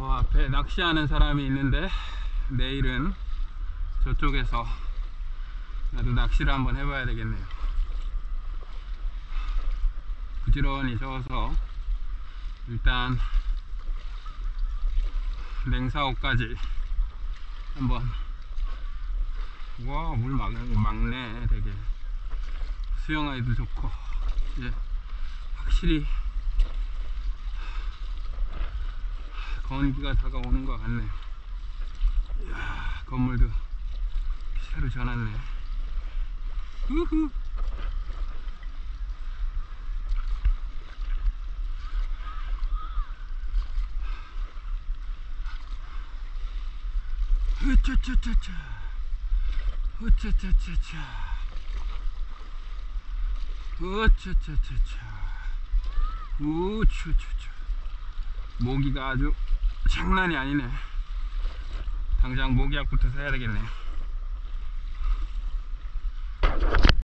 저 앞에 낚시하는 사람이 있는데 내일은 저쪽에서 나도 낚시를 한번 해봐야 되겠네요. 부지런히 저어서 일단 냉사호까지 한번. 와, 물 막네. 되게 수영하기도 좋고. 예, 확실히 건기가 다가오는 것 같네요. 이야, 건물도 새로 져놨네. 우후. 으차차차차, 으차차차차, 으차차차차, 우추추추. 모기가 아주 장난이 아니네. 당장 모기약부터 사야 되겠네.